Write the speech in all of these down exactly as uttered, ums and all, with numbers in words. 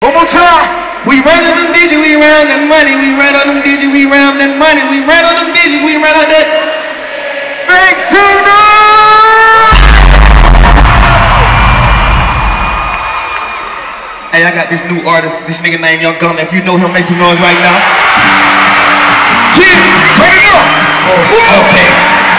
One more time. We ran on them digits, we ran that money. We ran on them digits, we ran that money. We ran on them digits, we ran on that. Make some noise! Hey, I got this new artist, this nigga named Young Gunna. If you know him, make some noise right now. Kid, turn it up! Oh, okay.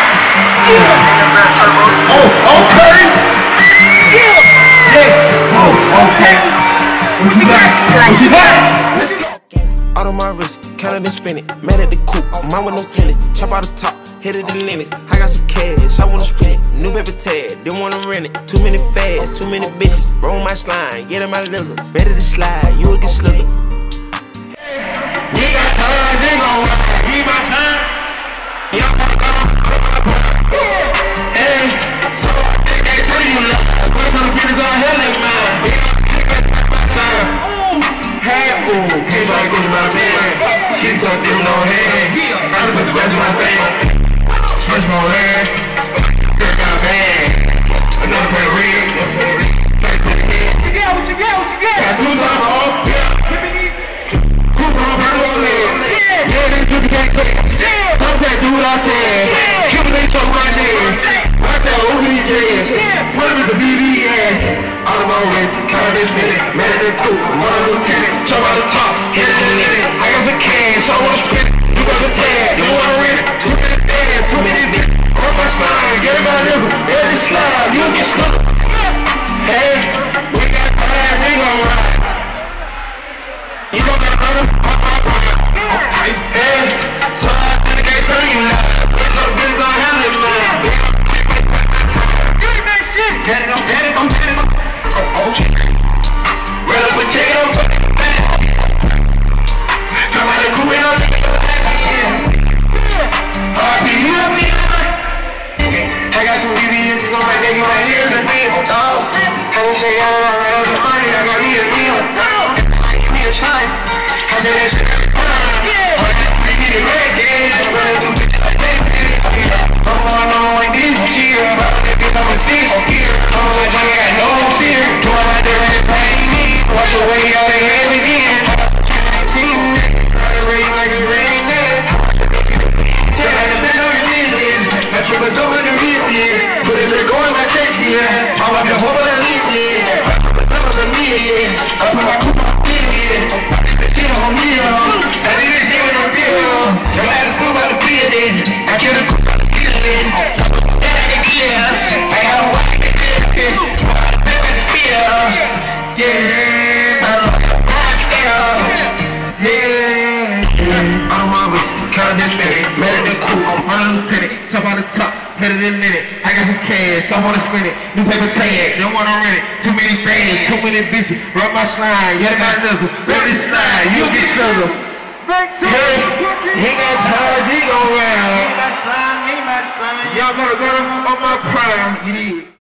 Yeah. Oh, okay. Yeah. Yeah. Oh, okay. What you got? What you got? Let's go. Out on my wrist, counted and spin it. Man at the coupe, mine with no tenant. Chop out the top, hit it the limits. I got some cash, I wanna spend it. New paper tag, didn't wanna rent it. Too many fads, too many bitches. Roll my slime, get in my lizard. Ready to slide, you will get slithered. We got time, they gon' ride. We my time. Y'all wanna go? Hey, so I think they tell you love. We're gonna get this on hell like mine. We gon' take my time. Half full, can't like this about man. She's so dim, no head. I'm gonna scratch my face. Scratch my head. Girl got bad. Another pair of ribs. What you got? What you got? What you got? Got two time home. Two time home. Yeah, they do the gang quick. Sometimes do what I said. Give me they choke my name. I tell O B J. What if it's a B B S? All of my ways, kind of this minute. Man in the coupe, mother lieutenant. Jump out the top, hit it in it. I got some cash, I wanna spit it. You got the tag, you wanna rent it. Too many fans, too many bitches. On my slide, get in my liver. Every slide, you get slipped. Hey, we got time, we gon' ride. You don't got another? Hey, so I think they tell you now. There's no business on handling mine. Give me that shit. Get it, I'm get it, I'm get it. Oh, oh shit. Run up and check it on fucking back. Come out the cool and I'll leave it yeah. R P, you know me? I got some B B Ss on my neck and my ears and me. Oh, I don't say I don't run out of money. I got me a meal. Give me a sign. I say that shit every time. Yeah. I got to get it right, yeah. I'm gonna do bitches like that, yeah. I'm on no one this year. I'm about to get on the six here. I'm like, I got no fear. Going out there and paying me. Watch the way y'all they have again. Team, ride rain like a rain man. Tell me the best of your business. I trip a double the reef, yeah. But if they're going like that, yeah. I'm like the whole of the leaf, yeah. I trip a double the me, yeah. I put my coupe on me, yeah. Shit on me, yeah. I did this shit with no deal. I got to school about the building. I killed a coupe on the ceiling. Yeah. I got a white yeah. Yeah, I'm yeah. I'm always counting this minute. Man in the coupe, I'm running lieutenant. Chop out the top, hit it in a minute. I got some cash, I wanna spend it. New paper tag, don't wanna rent it. Too many things, too many bitches. Rub my slime, get in my nizzle. Let it slide, you get snuzzled. Hey, he got time, he gon' ride. Y'all gotta go on my prime, you need.